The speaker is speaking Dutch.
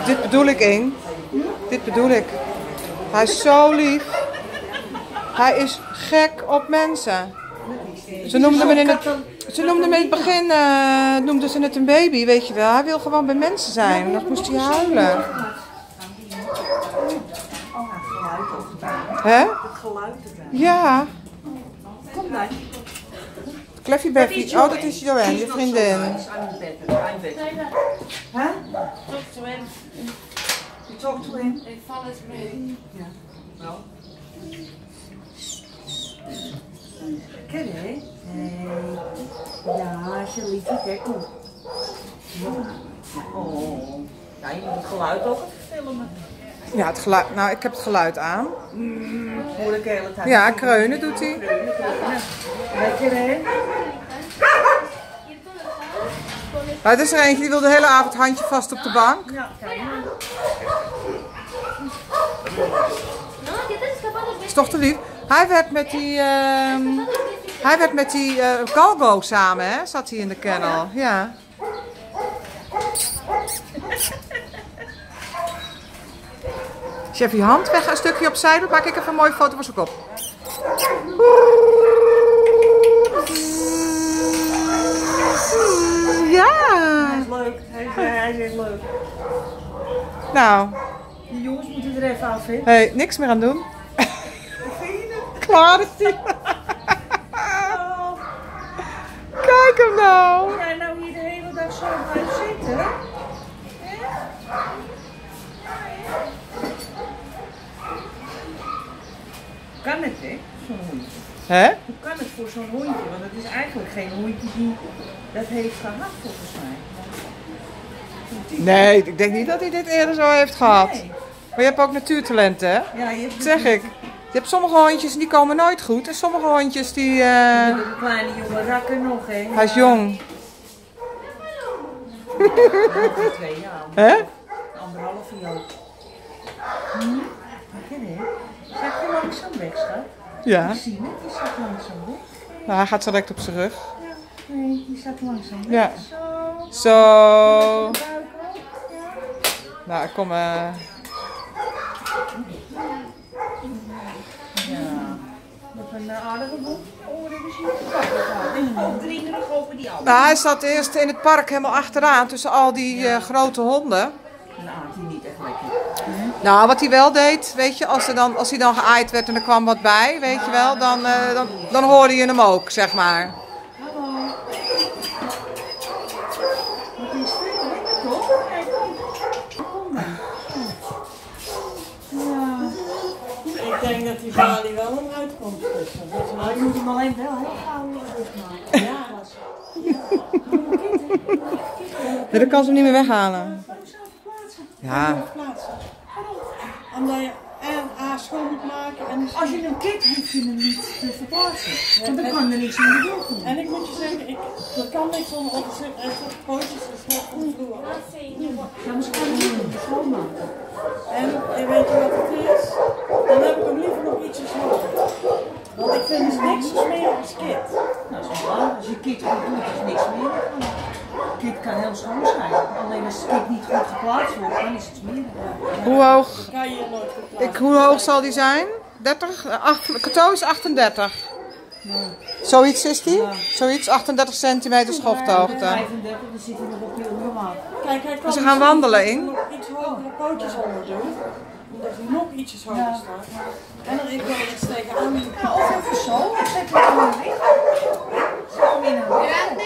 Dit bedoel ik, Ing. Dit bedoel ik. Hij is zo lief. Hij is gek op mensen. Ze noemden hem in het begin noemden ze het een baby, weet je wel. Hij wil gewoon bij mensen zijn. En dan moest hij huilen. Hè? Het geluid erbij. Ja. Kom dan. Kleffie Beffie. Oh, dat is Joanne, je vriendin. Hè? Talk to him. You talk to him? He follows me. Ja. Nou. Ken je, hè? Ja, als je liefje, kijk hoe. Oh. Ja, je moet het geluid ook even filmen. Ja, het geluid. Nou, ik heb het geluid aan. Hoor ik de hele tijd. Ja, kreunen doet hij. Lekker, hè? Maar het is er eentje die wil de hele avond handje vast op de bank. Ja, kijk maar. Is toch te lief. Hij werd met die Galgo samen, hè? Zat hij in de kennel. Ja. Als je even je hand weg een stukje opzij doet, maak ik even een mooie foto van zijn kop. Ja. Hij is leuk. Hij is echt leuk. Nou. Die jongens moeten er even af, hè? Hey, niks meer aan doen. Hoe vind je het? Klaar is die. Oh, Kijk hem nou. jij nou hier de hele dag zo blijft zitten? Hè? Kan het, hè? Zo'n hondje. Hè? Hoe kan het voor zo'n hondje? Want het is eigenlijk geen hondje die dat heeft gehad, volgens mij. Nee, ik denk niet dat hij dit eerder zo heeft gehad. Nee. Maar je hebt ook natuurtalenten, hè? Ja, je hebt Dat zeg ik. Je hebt sommige hondjes die komen nooit goed. En sommige hondjes die... een kleine jonge rakker nog, hè? Hij is jong. 2 jaar. Hè? 1,5 jaar. Lekker, hè? Zag je langzaam weg, schat? Ja. Ik zie het, die zat langzaam weg. Nou, hij gaat zo direct op zijn rug. Ja, nee, die zat langzaam weg. Ja. Zo. Zo. Buik ook. Ja. Nou, kom. Ja. Met een aardige boek. Oh, dit is hier te pakken gehad. Ik val drieërig over die andere. Nou, hij zat eerst in het park helemaal achteraan tussen al die grote honden. Nou, die niet echt lekker. Nou, wat hij wel deed, weet je, als hij dan geaaid werd en er kwam wat bij, weet je wel, dan hoorde je hem ook, zeg maar. Hallo. Wat is dit? Lekker toch? Kijk, kom dan. Ja. Ik denk dat die balie wel een uitkomst is. Maar je moet hem alleen wel heel gauw dichtmaken. Ja. Nee, dan kan ze hem niet meer weghalen. Ja. Plaatsen. Omdat je A schoon moet maken en Als je hem kit, hoef je hem niet te verplaatsen. Want dan kan er niks in de deur doen. en ik moet je zeggen, er kan niks onder op zitten. Het pootjes is net van vloer. Ja, maar ze kan het niet schoonmaken. En weet je wat het is? Dan heb ik hem liever nog ietsjes hoger. Want ik vind het niks zo smerig als kit. Nou, dat is wel waar. Als je kit goed doet, is niks meer. Kit kan heel schoon zijn. Alleen als kit niet goed geplaatst wordt, dan is het smerig. Hoe hoog? Kan je hier nooit verplaatsen. Hoe hoog zal die zijn? 30? Cato is 38. Zoiets is die? Zoiets, 38 centimeter schofthoogte. 35, dan zit hij nog op je ondermaat. Kijk, hij kan Ze gaan wandelen in. nog iets hogere pootjes onder doen. Omdat hij nog ietsjes hoger staat. En dan ik wel iets tegenaan. Ja, of even zo. Zet hem in een weg. Zet hem in een weg.